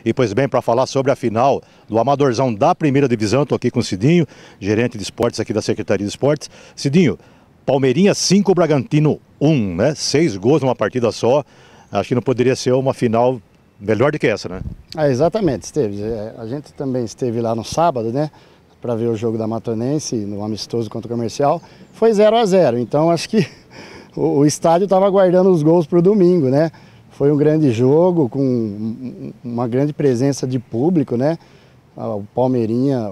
E pois bem, para falar sobre a final do Amadorzão da primeira divisão, estou aqui com o Cidinho, gerente de esportes aqui da Secretaria de Esportes. Cidinho, Palmeirinha 5, Bragantino 1, né? 6 gols numa partida só. Acho que não poderia ser uma final melhor do que essa, né? Exatamente, esteve. A gente também esteve lá no sábado, né? Para ver o jogo da Matonense, no amistoso contra o Comercial. Foi 0-0, então acho que o estádio estava aguardando os gols para o domingo, né? Foi um grande jogo, com uma grande presença de público, né? O Palmeirinha,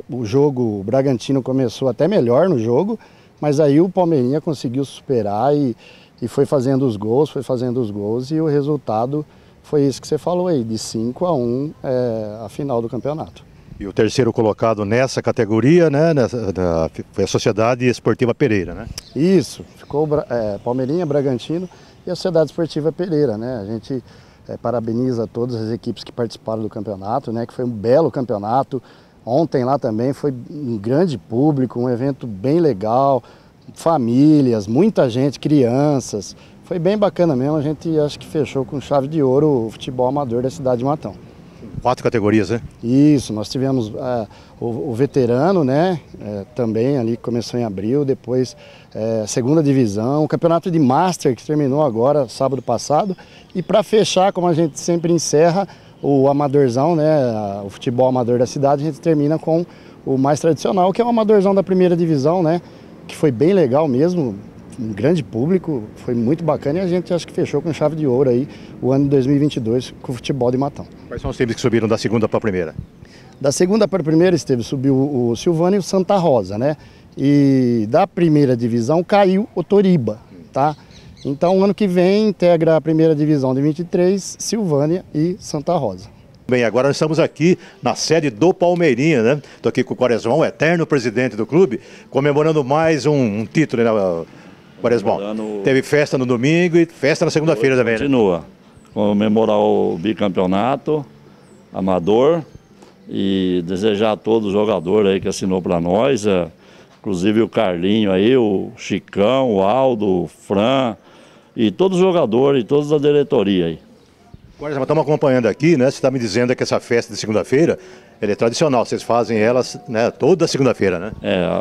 o Bragantino começou até melhor no jogo, mas aí o Palmeirinha conseguiu superar e foi fazendo os gols, e o resultado foi isso que você falou aí, de 5-1 a final do campeonato. E o terceiro colocado nessa categoria, né, foi a Sociedade Esportiva Pereira, né? Isso, ficou Palmeirinha, Bragantino e a Sociedade Esportiva Pereira, né? A gente parabeniza todas as equipes que participaram do campeonato, né? Que foi um belo campeonato. Ontem lá também foi um grande público, um evento bem legal, famílias, muita gente, crianças. Foi bem bacana mesmo, a gente acho que fechou com chave de ouro o futebol amador da cidade de Matão. 4 categorias, né? Isso, nós tivemos o veterano, né? Também ali começou em abril, depois segunda divisão, o campeonato de Master que terminou agora, sábado passado. E para fechar, como a gente sempre encerra, o amadorzão, né? O futebol amador da cidade, a gente termina com o mais tradicional, que é o amadorzão da primeira divisão, né? Que foi bem legal mesmo. Um grande público, foi muito bacana e a gente acho que fechou com chave de ouro aí o ano de 2022 com o futebol de Matão. Quais são os times que subiram da segunda para a primeira? Da segunda para a primeira subiu o Silvânia e o Santa Rosa, né? E da primeira divisão caiu o Toriba, tá? Então ano que vem integra a primeira divisão de 23, Silvânia e Santa Rosa. Bem, agora nós estamos aqui na sede do Palmeirinha, né? Estou aqui com o Quaresmão, o eterno presidente do clube, comemorando mais um título, né? Quaresmão, teve festa no domingo e festa na segunda-feira também, né? Continua. Comemorar o bicampeonato amador e desejar a todos os jogadores aí que assinou para nós, inclusive o Carlinho aí, o Chicão, o Aldo, o Fran e todos os jogadores e todos da diretoria aí. Quaresmão, estamos acompanhando aqui, né? Você está me dizendo que essa festa de segunda-feira é tradicional, vocês fazem elas, né, toda segunda-feira, né?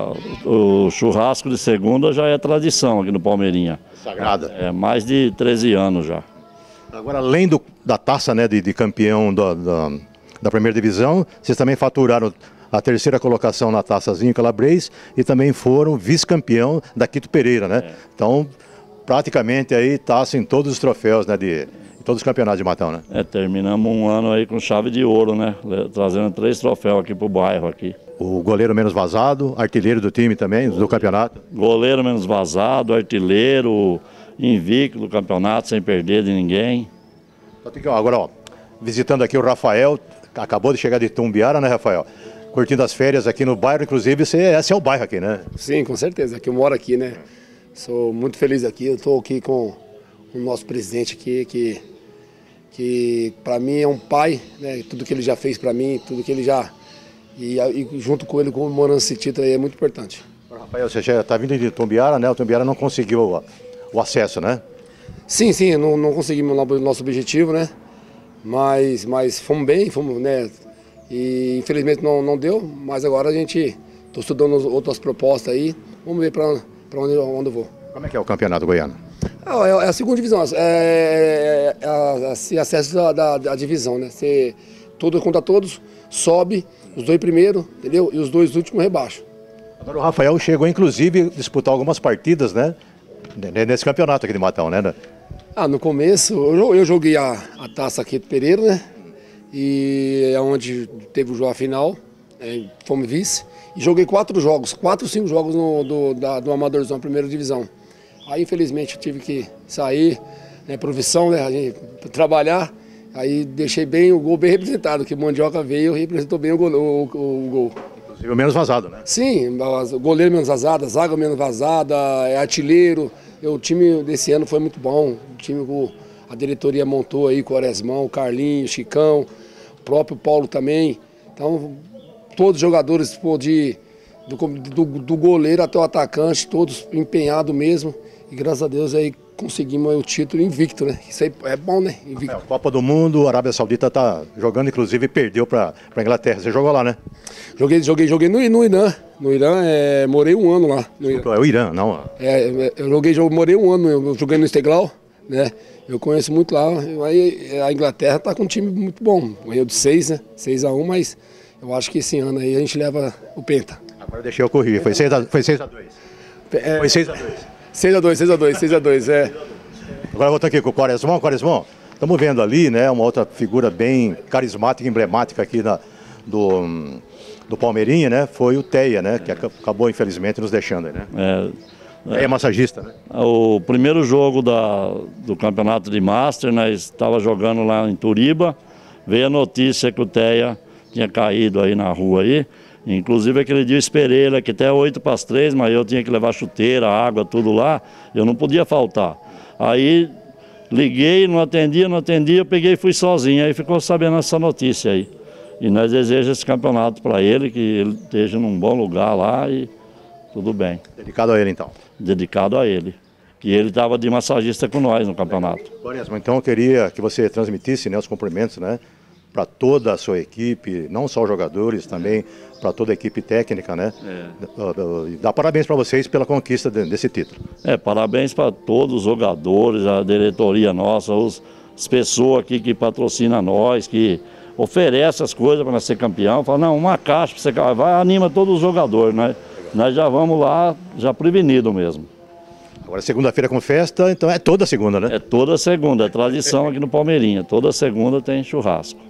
O churrasco de segunda já é tradição aqui no Palmeirinha. Sagrada. Mais de 13 anos já. Agora, além da taça, né, de campeão da primeira divisão, vocês também faturaram a terceira colocação na Taçazinho Calabres e também foram vice-campeão da Quito Pereira, né? Então, praticamente aí taça em todos os troféus, né, todos os campeonatos de Matão, né? Terminamos um ano aí com chave de ouro, né? Trazendo 3 troféus aqui pro bairro aqui. O goleiro menos vazado, artilheiro do time também, do campeonato. Goleiro menos vazado, artilheiro, invicto do campeonato, sem perder de ninguém. Agora, ó, visitando aqui o Rafael, acabou de chegar de Tumbiara, né, Rafael? Curtindo as férias aqui no bairro, inclusive, esse é o bairro aqui, né? Sim, com certeza, aqui eu moro aqui, né? Sou muito feliz aqui, eu estou aqui com o nosso presidente aqui, que para mim é um pai, né? Tudo que ele já fez para mim, tudo que ele já... E junto com ele comemorando esse título aí é muito importante. Rafael, você já está vindo de Tumbiara, né? O Tumbiara não conseguiu o acesso, né? Sim, não conseguimos o nosso objetivo, né? Mas fomos bem, né? E infelizmente não deu, mas agora a gente está estudando outras propostas aí, vamos ver para onde eu vou. Como é que é o campeonato goiano? É a segunda divisão, acesso da divisão, né? Você, todos contra todos, sobe, os 2 primeiros, entendeu? E os 2 últimos rebaixam. Agora o Rafael chegou, inclusive, a disputar algumas partidas, né? Nesse campeonato aqui de Matão, né? No começo, eu joguei a taça aqui do Pereira, né? E é onde teve o jogo final, fomos vice. E joguei 4 jogos, 4 ou 5 jogos do Amadorzão, primeira divisão. Aí, infelizmente, eu tive que sair, né, profissão, né, a gente trabalhar. Aí deixei bem o gol bem representado, que o Mandioca veio e representou bem o gol. Inclusive o menos vazado, né? Sim, o goleiro menos vazado, a zaga menos vazada, artilheiro. O time desse ano foi muito bom. O time que a diretoria montou aí, com o Quaresmão, o Carlinho, o Chicão, o próprio Paulo também. Então, todos os jogadores do goleiro até o atacante, todos empenhados mesmo. E graças a Deus aí conseguimos o título invicto, né? Isso aí é bom, né? Invicto. A Copa do Mundo, a Arábia Saudita está jogando, inclusive perdeu para a Inglaterra. Você jogou lá, né? Joguei no Irã. No Irã, morei um ano lá. É o Irã, não? Eu morei um ano, eu joguei no Esteghlal, né? Eu conheço muito lá. Aí a Inglaterra está com um time muito bom. Ganhou de 6, né? 6-1, mas eu acho que esse ano aí a gente leva o Penta. Agora deixei eu corrigir, foi 6-2. Foi 6-2. 6-2, é. Agora voltando aqui com o Quaresmão. Quaresmão, estamos vendo ali, né, uma outra figura bem carismática, emblemática aqui do Palmeirinha, né, foi o Teia, né, que acabou infelizmente nos deixando aí, né. É massagista, né? O primeiro jogo do campeonato de Master, nós estávamos jogando lá em Turiba, veio a notícia que o Teia tinha caído aí na rua aí. Inclusive aquele dia eu esperei ele aqui até 2:45, mas eu tinha que levar chuteira, água, tudo lá, eu não podia faltar. Aí liguei, não atendia, eu peguei e fui sozinho, aí ficou sabendo essa notícia aí. E nós desejamos esse campeonato para ele, que ele esteja num bom lugar lá e tudo bem. Dedicado a ele então? Dedicado a ele. Que ele estava de massagista com nós no campeonato. Quaresma, então eu queria que você transmitisse, né, os cumprimentos, né, para toda a sua equipe, não só os jogadores, também para toda a equipe técnica, né? Dá parabéns para vocês pela conquista desse título. Parabéns para todos os jogadores, a diretoria nossa, as pessoas aqui que patrocinam nós, que oferecem as coisas para nós ser campeão. Fala, não, uma caixa para você, vai, anima todos os jogadores, né? Nós já vamos lá, já prevenido mesmo. Agora segunda-feira com festa, então é toda segunda, né? É toda segunda, é tradição aqui no Palmeirinha, toda segunda tem churrasco.